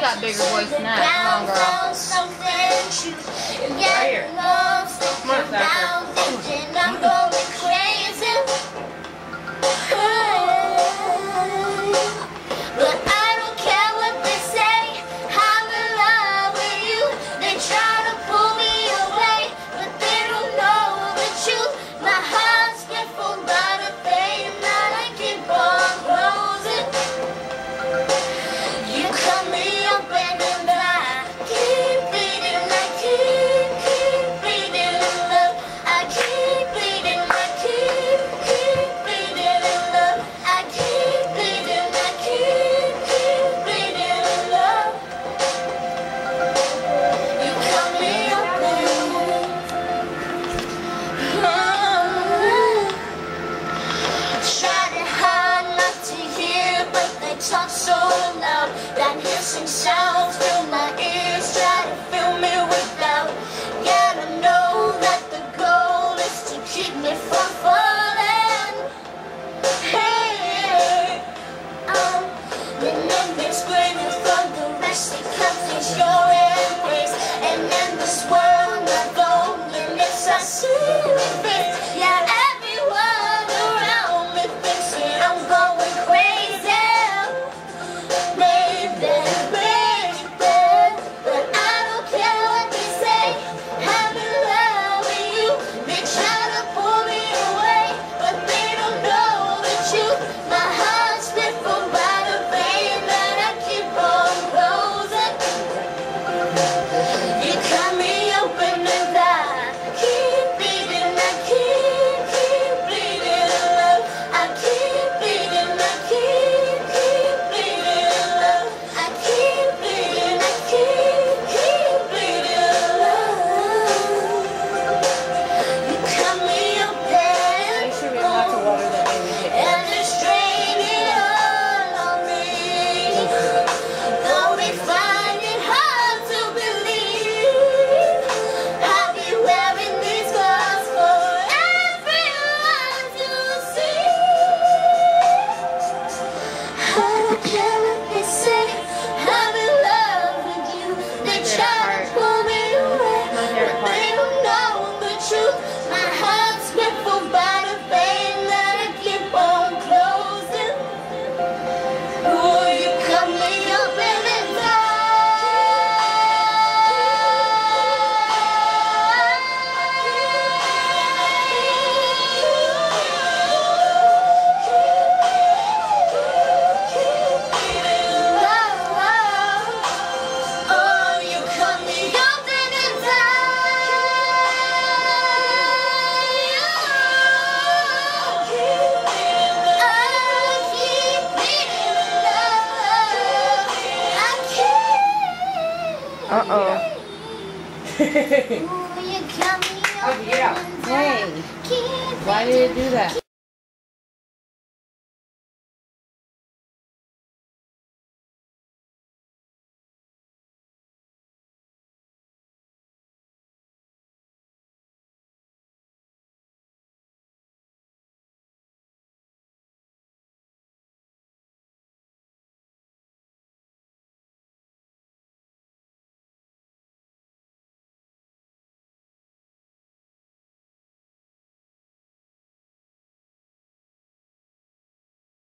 got bigger voice than that. Come on, girl. Right here. Come on, Zachary. But I don't care what they say. I'm in love with you. They try to pull me away, but they don't know the truth. My heart's been full by the pain that I keep on closing. You cut me open and I keep bleeding. I keep bleeding in love. I keep bleeding. I keep bleeding in love. I keep bleeding. I keep bleeding in love. You cut me open. Tried hard not to hear, but they talk so loud. That hissing sound fill my ears, try to fill me with doubt. Gotta know that the goal is to keep me from falling. Hey, the numbers screaming from the rest, it comes in your embrace. And in this world of loneliness, I see your face. Yeah, everyone around me thinks that I'm going crazy. Baby, but I don't care what they say. I'm in love with you. They try to pull me away, but they don't know the truth. My heart's been full by the pain that I keep on closing. You cut me open and I keep bleeding. I keep bleeding in love. I keep bleeding. I keep bleeding in love. I keep bleeding. I keep bleeding in love. You cut me open. Make sure we have lots of water that way we get there. And it's draining all on me. Though we find it hard to believe, I'll be wearing these clothes for everyone to see. I don't care what they say. I'm in love with you. They try to pull me away, but they don't know the truth. My heart's been full by the pain that I keep on closing. Oh, you cut me open and oh, you cut me open and Uh-oh. Ooh, you cut me How'd you get out? open and Hey, keep why did it do that?